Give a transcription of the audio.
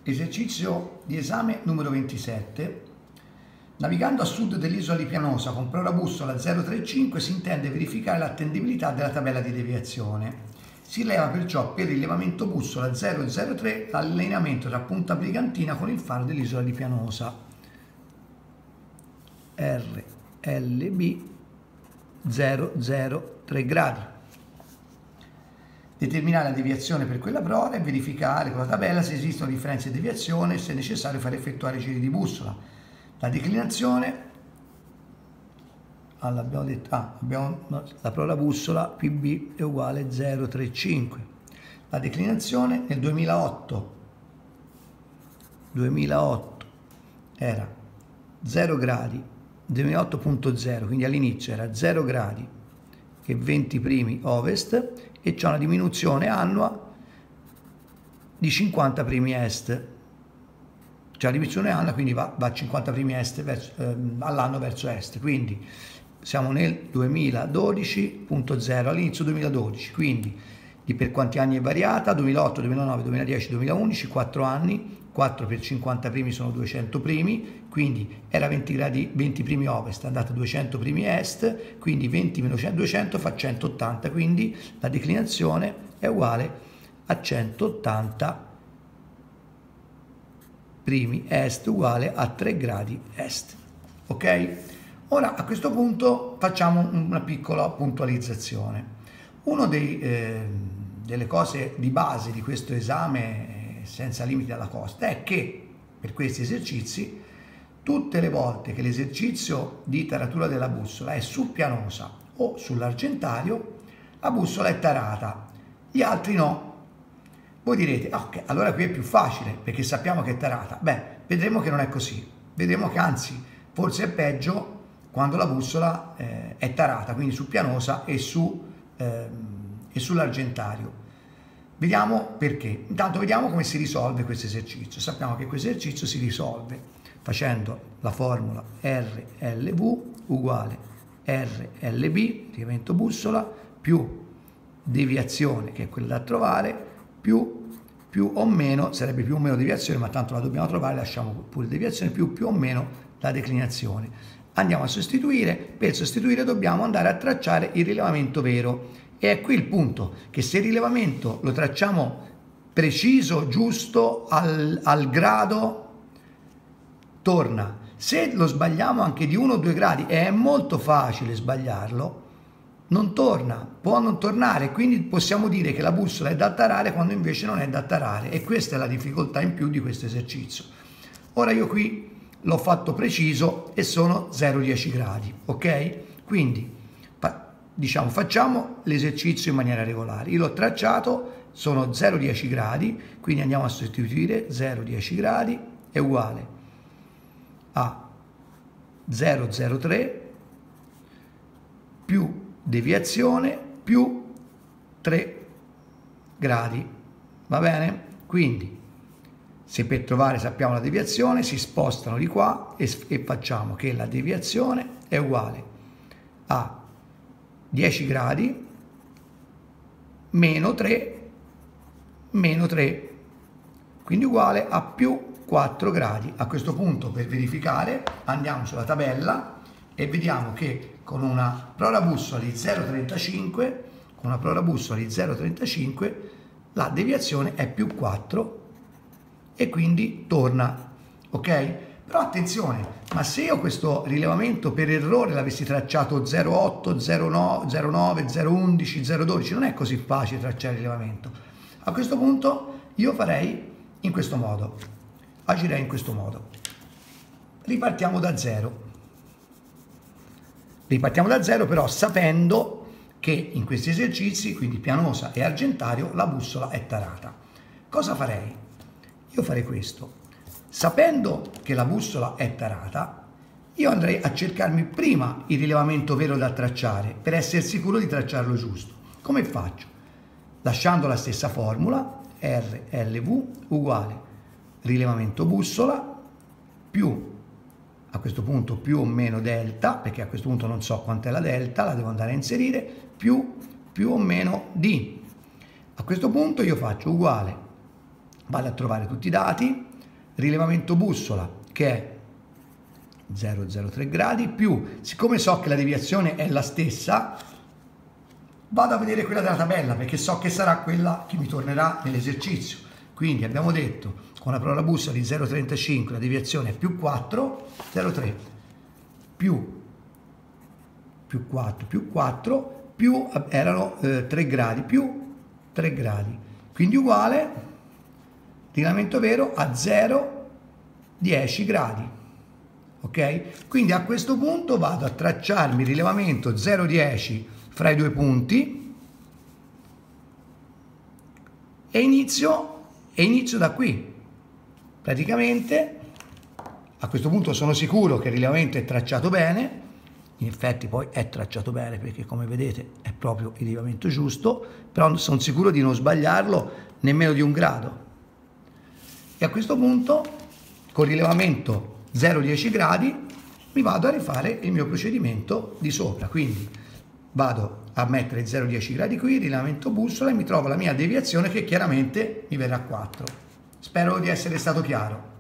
Esercizio di esame numero 27. Navigando a sud dell'isola di Pianosa con prora bussola 035 si intende verificare l'attendibilità della tabella di deviazione. Si rileva perciò per rilevamento bussola 003 l'allineamento tra Punta Brigantina con il faro dell'isola di Pianosa. RLB 003 gradi. Determinare la deviazione per quella prora e verificare con la tabella se esistono differenze di deviazione e se è necessario far effettuare giri di bussola. La declinazione, abbiamo detto, la prora bussola PB è uguale 035. La declinazione nel 2008 era 0 gradi, 2008.0, quindi all'inizio era 0 gradi e 20 primi ovest e c'è una diminuzione annua di 50 primi est. C'è la diminuzione annua, quindi va a 50 primi est all'anno verso est. Quindi siamo nel 2012.0, all'inizio 2012, quindi per quanti anni è variata? 2008, 2009, 2010, 2011, 4 anni, 4 per 50 primi sono 200 primi, quindi era 20 gradi, 20 primi ovest, è andata a 200 primi est, quindi 20 meno 200 fa 180, quindi la declinazione è uguale a 180 primi est uguale a 3 gradi est. Ok? Ora a questo punto facciamo una piccola puntualizzazione. Una delle cose di base di questo esame senza limiti alla costa è che per questi esercizi tutte le volte che l'esercizio di taratura della bussola è su Pianosa o sull'Argentario la bussola è tarata, gli altri no. Voi direte, ok, allora qui è più facile perché sappiamo che è tarata. Beh, vedremo che non è così, vedremo che anzi forse è peggio quando la bussola è tarata, quindi su Pianosa e sull'Argentario. Vediamo perché. Intanto vediamo come si risolve questo esercizio. Sappiamo che questo esercizio si risolve facendo la formula RLV uguale RLB, riferimento bussola, più deviazione, che è quella da trovare, più o meno, sarebbe più o meno deviazione, ma tanto la dobbiamo trovare, lasciamo pure deviazione, più o meno la declinazione. Andiamo a sostituire, per sostituire dobbiamo andare a tracciare il rilevamento vero. E è qui il punto, che se il rilevamento lo tracciamo preciso, giusto, al grado, torna. Se lo sbagliamo anche di 1 o 2 gradi, è molto facile sbagliarlo, non torna, può non tornare, quindi possiamo dire che la bussola è da tarare quando invece non è da tarare, e questa è la difficoltà in più di questo esercizio. Ora io qui l'ho fatto preciso e sono 0,10 gradi, ok? Quindi diciamo facciamo l'esercizio in maniera regolare. Io l'ho tracciato, sono 0,10 gradi, quindi andiamo a sostituire 0,10 gradi è uguale a 0,03 più deviazione più 3 gradi, va bene? Quindi se per trovare sappiamo la deviazione si spostano di qua e facciamo che la deviazione è uguale a 10 gradi meno 3, quindi uguale a più 4 gradi. A questo punto, per verificare, andiamo sulla tabella e vediamo che con una prora bussola di 0,35 la deviazione è più 4 e quindi torna, ok? Però attenzione, ma se io questo rilevamento per errore l'avessi tracciato 0,8, 0,9, 0,11, 0,12, non è così facile tracciare il rilevamento. A questo punto io farei in questo modo, agirei in questo modo. Ripartiamo da zero. Ripartiamo da zero però sapendo che in questi esercizi, quindi Pianosa e Argentario, la bussola è tarata. Cosa farei? Io farei questo. Sapendo che la bussola è tarata, io andrei a cercarmi prima il rilevamento vero da tracciare per essere sicuro di tracciarlo giusto. Come faccio? Lasciando la stessa formula, RLV uguale rilevamento bussola più, a questo punto più o meno delta, perché a questo punto non so quant'è la delta, la devo andare a inserire, più o meno D. A questo punto io faccio uguale, vado a trovare tutti i dati, rilevamento bussola che è 0,03 gradi, più, siccome so che la deviazione è la stessa, vado a vedere quella della tabella perché so che sarà quella che mi tornerà nell'esercizio. Quindi abbiamo detto con la parola bussola di 0,35 la deviazione è più 4, 0,3 più 4 più 4 più erano 3 gradi più 3 gradi, quindi uguale rilevamento vero a 0,10 gradi. Ok? Quindi a questo punto vado a tracciarmi il rilevamento 0,10 fra i due punti e inizio da qui. Praticamente a questo punto sono sicuro che il rilevamento è tracciato bene, in effetti poi è tracciato bene perché come vedete è proprio il rilevamento giusto, però sono sicuro di non sbagliarlo nemmeno di un grado. E a questo punto con rilevamento 0,10 gradi mi vado a rifare il mio procedimento di sopra, quindi vado a mettere 0,10 gradi qui, rilevamento bussola e mi trovo la mia deviazione che chiaramente mi verrà 4. Spero di essere stato chiaro.